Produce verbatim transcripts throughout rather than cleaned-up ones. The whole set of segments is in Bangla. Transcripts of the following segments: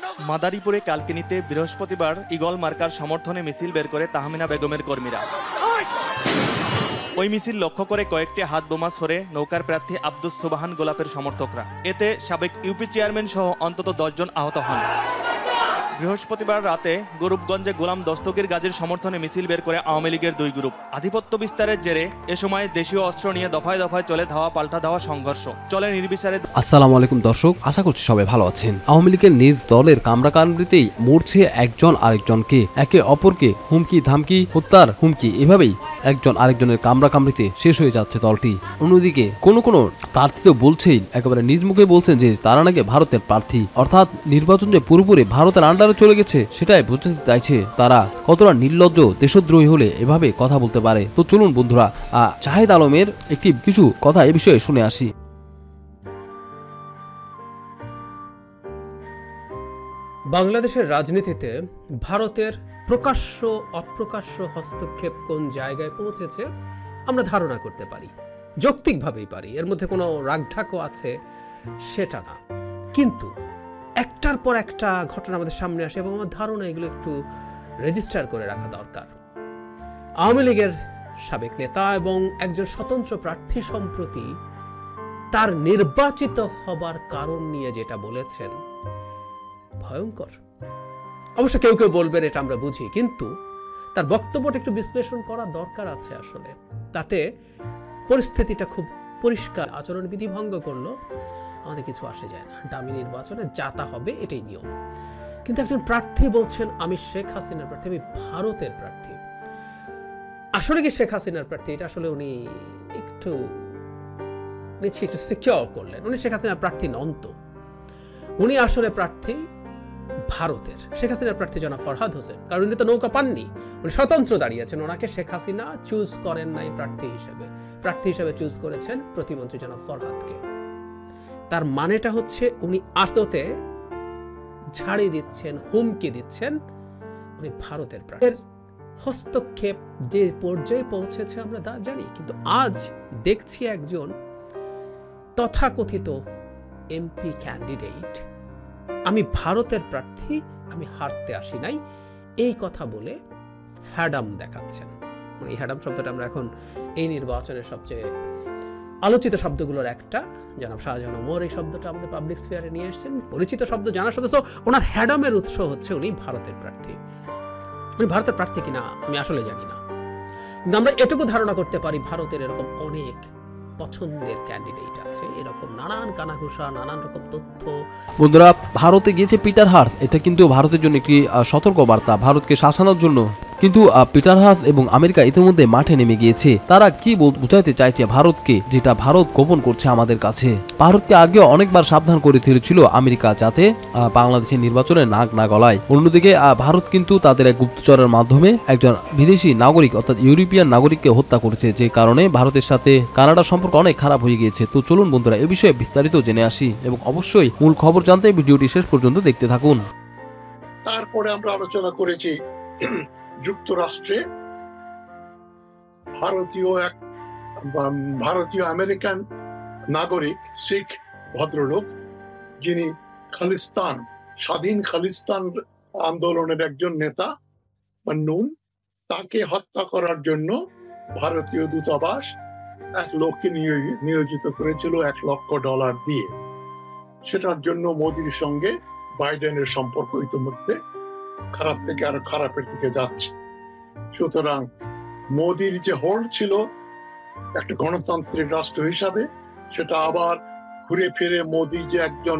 মাদারীপুরে কালকিনিতে বৃহস্পতিবার ঈগল মার্কার সমর্থনে মিছিল বের করে তাহমিনা বেগমের কর্মীরা। ওই মিছিল লক্ষ্য করে কয়েকটি হাত বোমা ছড়ে নৌকার প্রার্থী আব্দুস সুবহান গোলাপের সমর্থকরা। এতে সাবেক ইউপি চেয়ারম্যান সহ অন্তত দশজন আহত হন। বৃহস্পতিবার রাতে গরুবগঞ্জে গোলাম দস্তগীর গাজীর সমর্থনে মিছিল বের করে আওয়ামী লীগের দুই গ্রুপ। আধিপত্য বিস্তারের জেরে এ সময় দেশীয় অস্ত্র নিয়ে দফায় দফায় চলে ধাওয়া পাল্টা ধাওয়া সংঘর্ষ চলে নির্বিচারে। আসসালামু আলাইকুম দর্শক, আশা করছি সবাই ভালো আছেন। আওয়ামী লীগের নিজ দলের কামড়াকামড়িতেই মরছে একজন আরেকজনকে, একে অপরকে হুমকি ধামকি হত্যার হুমকি, এভাবেই একজন আরেকজনের কামড়াকামড়িতে শেষ হয়ে যাচ্ছে দলটি। অন্যদিকে কোন কোন প্রার্থী তো বলছেই, একেবারে নিজ মুখে বলছেন যে তারা নাকি ভারতের প্রার্থী, অর্থাৎ নির্বাচন যে পুরোপুরি ভারতের আন্ডারে চলে গেছে সেটাই বুঝতে চাইছে তারা। কতটা নির্লজ্জ দেশদ্রোহী হলে এভাবে কথা বলতে পারে। তো চলুন বন্ধুরা, জাহিদ আলমের একটি কিছু কথা এ বিষয়ে শুনে আসি। বাংলাদেশের রাজনীতিতে ভারতের প্রকাশ্য অপ্রকাশ্য হস্তক্ষেপ কোন জায়গায় পৌঁছেছে আমরা ধারণা করতে পারি, যৌক্তিকভাবেই পারি, এর মধ্যে কোনো রাগঢাকও আছে সেটা না। কিন্তু একটার পর একটা ঘটনা আমাদের সামনে আসে এবং আমার ধারণা এগুলো একটু রেজিস্টার করে রাখা দরকার। আওয়ামী লীগের সাবেক নেতা এবং একজন স্বতন্ত্র প্রার্থী সম্প্রতি তার নির্বাচিত হবার কারণ নিয়ে যেটা বলেছেন ভয়ঙ্কর। অবশ্য কেউ কেউ বলবেন এটা আমরা বুঝি, কিন্তু তার বক্তব্যটা একটু বিশ্লেষণ করা দরকার আছে আসলে। তাতে পরিস্থিতিটা খুব পরিষ্কার। আচরণবিধি ভঙ্গ করলো আমাদের কিছু আসে যায় না, ডামি নির্বাচনে যাতা হবে এটাই নিয়ম। কিন্তু একজন প্রার্থী বলছেন আমি শেখ হাসিনার প্রার্থী, আমি ভারতের প্রার্থী। আসলে কি শেখ হাসিনার প্রার্থী? এটা আসলে উনি একটু নিচ্ছে একটু সিকিউর করলেন। উনি শেখ হাসিনার প্রার্থী নন তো, উনি আসলে প্রার্থী ভারতের। শেখ হাসিনার প্রার্থী জনাব ফরহাদ হোসেন, কারণ উনি তো নৌকা পাননি, উনি স্বতন্ত্র দাঁড়িয়েছেন। ওনাকে শেখ হাসিনা চুজ করেন নাই প্রার্থী হিসেবে, প্রার্থী হিসেবে চুজ করেছেন প্রতিমন্ত্রী জনাব ফরহাদকে। তার মানেটা হচ্ছে উনি আদতে ঝাড়ি দিচ্ছেন, হুমকি দিচ্ছেন উনি ভারতের প্রার্থী। হস্তক্ষেপ যে পর্যায়ে পৌঁছেছে আমরা তা জানি, কিন্তু আজ দেখছি একজন তথাকথিত এমপি ক্যান্ডিডেট আমি ভারতের প্রার্থী, আমি হারতে আসি নাই, এই কথা বলে হ্যাডাম দেখাচ্ছেন। এই হ্যাডাম শব্দটা আমরা এখন এই নির্বাচনের সবচেয়ে আলোচিত শব্দগুলোর একটা। জনাব শাহজাহান ওমর এই শব্দটা আমাদের পাবলিক স্ফিয়ারে নিয়ে এসেছেন, পরিচিত শব্দ, জানা শব্দ। ওনার হ্যাডামের উৎস হচ্ছে উনি ভারতের প্রার্থী। উনি ভারতের প্রার্থী কিনা আমি আসলে জানি না, কিন্তু আমরা এটুকু ধারণা করতে পারি ভারতের এরকম অনেক পছন্দের ক্যান্ডিডেট আছে, এরকম নানান কানাঘুষা, নানান রকম তথ্য। বন্ধুরা, ভারতে গিয়েছে পিটার হাস, এটা কিন্তু ভারতের জন্য একটি সতর্ক বার্তা, ভারতকে শাসানোর জন্য। কিন্তু পিটার হাস এবং আমেরিকা ইতিমধ্যে মাঠে নেমে গিয়েছে। তারা কি বুঝাইতে চাইছে ভারতকে, যেটা ভারত গোপন করছে আমাদের কাছে। ভারতকে আগে অনেকবার সাবধান করে দিয়েছিল আমেরিকা, যাতে বাংলাদেশের নির্বাচনে নাক না গলায়। অন্যদিকে ভারত কিন্তু তাদের এক গুপ্তচরের মাধ্যমে একজন বিদেশি নাগরিক অর্থাৎ ইউরোপিয়ান নাগরিককে হত্যা করেছে, যে কারণে ভারতের সাথে কানাডার সম্পর্ক অনেক খারাপ হয়ে গিয়েছে। তো চলুন বন্ধুরা, এ বিষয়ে বিস্তারিত জেনে আসি এবং অবশ্যই মূল খবর জানতে ভিডিওটি শেষ পর্যন্ত দেখতে থাকুন। তারপরে আমরা আলোচনা করেছি যুক্তরাষ্ট্রে ভারতীয় এক ভারতীয় আমেরিকান নাগরিক শিখ ভদ্রলোক, যিনি খালিস্তান স্বাধীন খালিস্তান আন্দোলনের একজন নেতা নুন, তাকে হত্যা করার জন্য ভারতীয় দূতাবাস এক লোককে নিয়োজিত করেছিল এক লক্ষ ডলার দিয়ে। সেটার জন্য মোদির সঙ্গে বাইডেনের সম্পর্ক ইতিমধ্যে খারাপ থেকে আরো খারাপের দিকে যাচ্ছে। সুতরাং মোদির যে হোল্ড ছিল একটা গণতান্ত্রিক রাষ্ট্র হিসাবে, সেটা আবার ঘুরে ফিরে মোদি যে একজন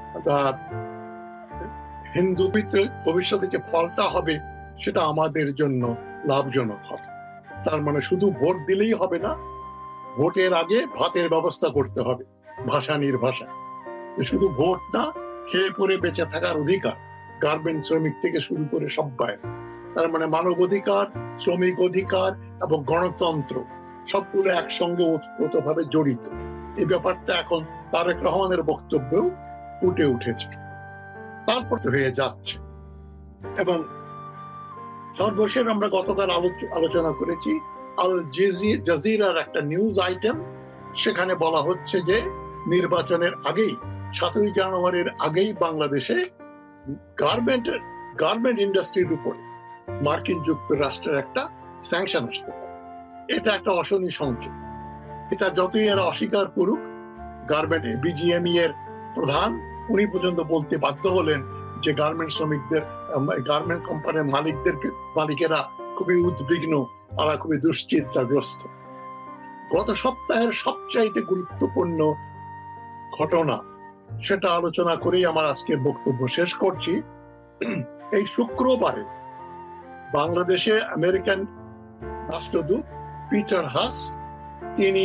হিন্দু ভবিষ্যতে যে ফলটা হবে সেটা আমাদের জন্য লাভজনক হবে। তার মানে শুধু ভোট দিলেই হবে না, ভোটের আগে ভাতের ব্যবস্থা করতে হবে, ভাষা নির্ভাষা। শুধু ভোট না, খেয়ে পরে বেঁচে থাকার অধিকার গার্মেন্ট শ্রমিক থেকে শুরু করে সবাই। তার মানে মানব অধিকার, শ্রমিক অধিকার এবং গণতন্ত্র সবগুলো একসঙ্গে ওতপ্রোতভাবে জড়িত। এই ব্যাপারটা এখন তারেক রহমানের বক্তব্যেও ফুটে উঠেছে, তারপর হয়ে যাচ্ছে। এবং সর্বশেষ আমরা গতকাল আলোচনা করেছি আল জাজিরার একটা নিউজ আইটেম, সেখানে বলা হচ্ছে যে নির্বাচনের আগেই, সাতই জানুয়ারির আগেই বাংলাদেশে গার্মেন্টের গার্মেন্ট ইন্ডাস্ট্রির উপরে মার্কিন যুক্তরাষ্ট্রের একটা স্যাংশন আসতে পারে। এটা একটা অশনি সংকেত। এটা যতই এরা অস্বীকার করুক, গার্মেন্ট বিজিএমই এর প্রধান উনি পর্যন্ত বলতে বাধ্য হলেন যে গার্মেন্ট শ্রমিকদের, গার্মেন্ট কোম্পানির মালিকদের মালিকেরা খুবই উদ্বিগ্ন, তারা খুবই দুশ্চিন্তাগ্রস্ত। গত সপ্তাহের সবচাইতে গুরুত্বপূর্ণ ঘটনা, সেটা আলোচনা করেই আমার আজকের বক্তব্য শেষ করছি। এই শুক্রবারে বাংলাদেশে আমেরিকান রাষ্ট্রদূত পিটার হাস তিনি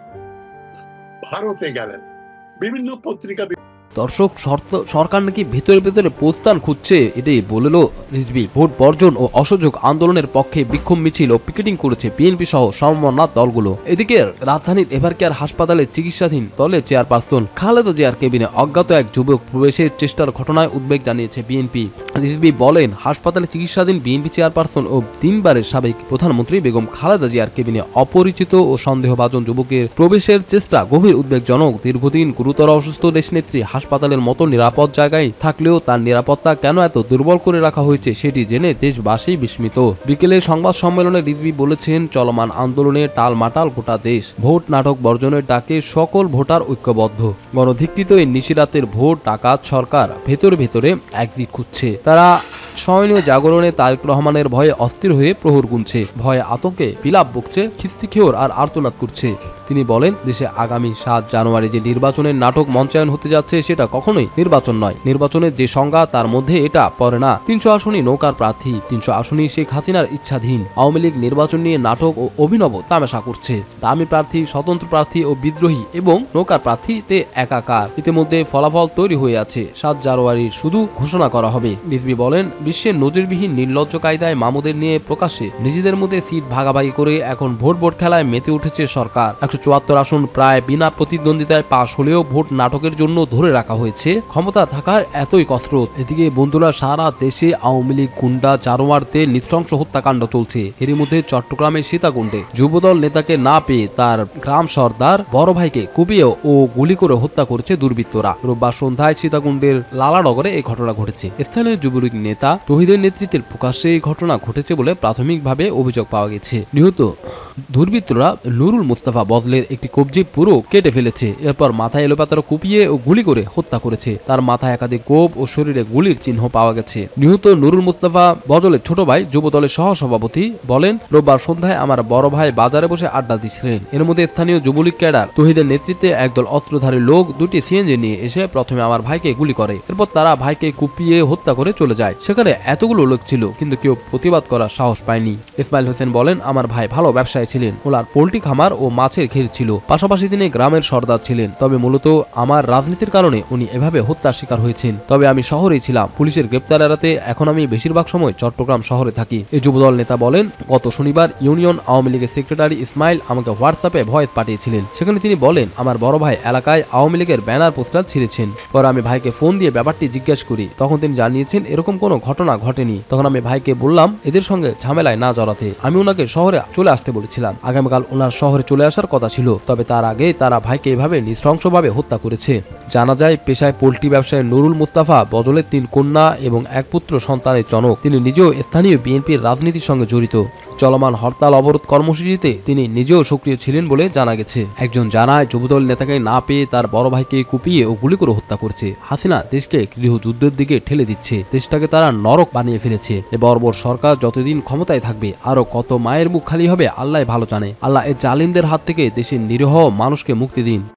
ভারতে গেলেন। বিভিন্ন পত্রিকা দর্শক, সরকার নাকি ভেতরে ভেতরে প্রস্থান খুঁজছে, এটাই বলল রিজভী। ভোট বর্জন ও অসহযোগ আন্দোলনের পক্ষে বিক্ষোভ মিছিল ও পিকেটিং করেছে বিএনপি সহ সমমনা দলগুলো। এদিকে রাজধানীর এভারকেয়ার হাসপাতালে চিকিৎসাধীন দলের চেয়ারপারসন খালেদা জিয়ার কেবিনে অজ্ঞাত এক যুবক প্রবেশের চেষ্টার ঘটনায় উদ্বেগ জানিয়েছে বিএনপি। রিজভী বলেন, হাসপাতালে চিকিৎসাধীন বিএনপি চেয়ারপারসন ও তিনবারের সাবেক প্রধানমন্ত্রী বেগম খালেদা জিয়ার কেবিনে অপরিচিত ও সন্দেহভাজন যুবকের প্রবেশের চেষ্টা গভীর উদ্বেগজনক। দীর্ঘদিন গুরুতর অসুস্থ দেশনেত্রী হাসপাতালের মতো নিরাপদ জায়গায় থাকলেও তার নিরাপত্তা কেন এত দুর্বল করে রাখা হয়েছে সেটি জেনে দেশবাসী বিস্মিত। বিকেলে সংবাদ সম্মেলনে রিজভী বলেছেন, চলমান আন্দোলনে টালমাটাল গোটা দেশ। ভোট নাটক বর্জনের ডাকে সকল ভোটার ঐক্যবদ্ধ। গণধিকৃত এই নিশিরাতের ভোট ডাকাত সরকার ভেতরে ভেতরে একদিক খুঁজছে। তারা স্বয়নীয় জাগরণে তারেক রহমানের ভয়ে অস্থির হয়ে প্রহর গুনছে, ভয়ে আতঙ্কে বিলাপ বকছে, খিস্তিখেওর আর আর্তনাদ করছে। তিনি বলেন, দেশে আগামী সাত জানুয়ারি যে নির্বাচনের নাটক মঞ্চায়ন হতে যাচ্ছে সেটা কখনোই নির্বাচন নয়। নির্বাচনের যে সংজ্ঞা তার মধ্যে এটা পড়ে না। তিনশো আসনই নৌকার প্রার্থী, তিনশো আসনই শেখ হাসিনার ইচ্ছাধীন। আওয়ামী লীগ নির্বাচন নিয়ে নাটক ও অভিনব তামাশা করছে। দামি প্রার্থী, স্বতন্ত্র প্রার্থী ও বিদ্রোহী এবং নৌকার প্রার্থীতে একাকার। ইতিমধ্যে ফলাফল তৈরি হয়ে আছে। সাত জানুয়ারির শুধু ঘোষণা করা হবে। রিজভী বলেন, বিশ্বের নজিরবিহীন নির্লজ্জ কায়দায় মামুদের নিয়ে প্রকাশ্যে নিজেদের মধ্যে সিট ভাগাভাগি করে এখন ভোট ভোট খেলায় মেতে উঠেছে সরকার। একশো চুয়াত্তর আসন প্রায় বিনা প্রতিদ্বন্দ্বিতায় পাশ হলেও ভোট নাটকের জন্য ধরে রাখা হয়েছে। ক্ষমতা থাকার এতই কসরত। এদিকে বন্ধুরা, সারা দেশে আওয়ামী লীগ গুন্ডা জারোয়ারদের নৃশংস হত্যাকাণ্ড চলছে। এরই মধ্যে চট্টগ্রামের সীতাকুণ্ডে যুবদল নেতাকে না পেয়ে তার গ্রাম সর্দার বড় ভাইকে কুপিয়ে ও গুলি করে হত্যা করেছে দুর্বৃত্তরা। রোববার সন্ধ্যায় সীতাকুণ্ডের লালানগরে এই ঘটনা ঘটেছে। স্থানীয় যুবলীগ নেতা তহিদের নেতৃত্বের প্রকাশ্যে এই ঘটনা ঘটেছে বলে প্রাথমিকভাবে অভিযোগ পাওয়া গেছে। নিহত দুর্বৃত্তরা নুরুল মুস্তাফা বদলের একটি কবজি পুরো কেটে ফেলেছে। এরপর মাথায় এলোপাতাড়া কুপিয়ে ও গুলি করে হত্যা করেছে। তার মাথায় একাধিক কোপ ও শরীরে গুলির চিহ্ন পাওয়া গেছে। নিহত নুরুল মুস্তাফা বদলের ছোট ভাই যুবদলের সহসভাপতি বলেন, রোববার সন্ধ্যায় আমার বড় ভাই বাজারে বসে আড্ডা দিচ্ছিলেন। এর মধ্যে স্থানীয় যুবলীগ ক্যাডার তহিদের নেতৃত্বে একদল অস্ত্রধারী লোক দুটি সিএনজি নিয়ে এসে প্রথমে আমার ভাইকে গুলি করে। এরপর তারা ভাইকে কুপিয়ে হত্যা করে চলে যায়। সেখানে এতগুলো লোক ছিল, কিন্তু কেউ প্রতিবাদ করার সাহস পায়নি। ইসমাইল হোসেন বলেন, আমার ভাই ভালো ব্যবসায়ী ছিলেন। ওনার পোল্ট্রি খামার ও মাছের ঘের ছিল। পাশাপাশি তিনি গ্রামের সর্দার ছিলেন। তবে মূলত আমার রাজনীতির কারণে উনি এভাবে হত্যার শিকার হয়েছেন। তবে আমি শহরেই ছিলাম। পুলিশের গ্রেপ্তার এড়াতে এখন আমি বেশিরভাগ সময় চট্টগ্রাম শহরে থাকি। এই যুবদল নেতা বলেন, গত শনিবার ইউনিয়ন আওয়ামী লীগের সেক্রেটারি ইসমাইল আমাকে হোয়াটসঅ্যাপে ভয়েস পাঠিয়েছিলেন। সেখানে তিনি বলেন, আমার বড় ভাই এলাকায় আওয়ামী লীগের ব্যানার পোস্টার ছিঁড়েছেন। পরে আমি ভাইকে ফোন দিয়ে ব্যাপারটি জিজ্ঞেস করি। তখন তিনি জানিয়েছেন এরকম কোনো ঘটনা ঘটেনি। তখন আমি ভাইকে বললাম এদের সঙ্গে ঝামেলায় না জড়াতে। আমি ওনাকে শহরে চলে আসতে বলেছিলাম। আগামীকাল ওনার শহরে চলে আসার কথা ছিল। তবে তার আগে তারা ভাইকে এভাবে নৃশংসভাবে হত্যা করেছে। জানা যায়, পেশায় পোল্ট্রি ব্যবসায়ী নুরুল মুস্তাফা বজলের তিন কন্যা এবং এক পুত্র সন্তানের জনক। তিনি নিজেও স্থানীয় বিএনপির রাজনীতির সঙ্গে জড়িত। চলমান হরতাল অবরোধ কর্মসূচিতে তিনি নিজেও সক্রিয় ছিলেন বলে জানা গেছে। একজন জানায়, যুবদল নেতাকে না পেয়ে তার বড় ভাইকে কুপিয়ে ও গুলি করে হত্যা করছে। হাসিনা দেশকে গৃহযুদ্ধের দিকে ঠেলে দিচ্ছে। দেশটাকে তারা নরক বানিয়ে ফেলেছে। এ বর্বর সরকার যতদিন ক্ষমতায় থাকবে আরো কত মায়ের মুখ খালি হবে আল্লাহ ভালো জানে। আল্লাহ এ জালিমদের হাত থেকে দেশের নিরীহ মানুষকে মুক্তি দিন।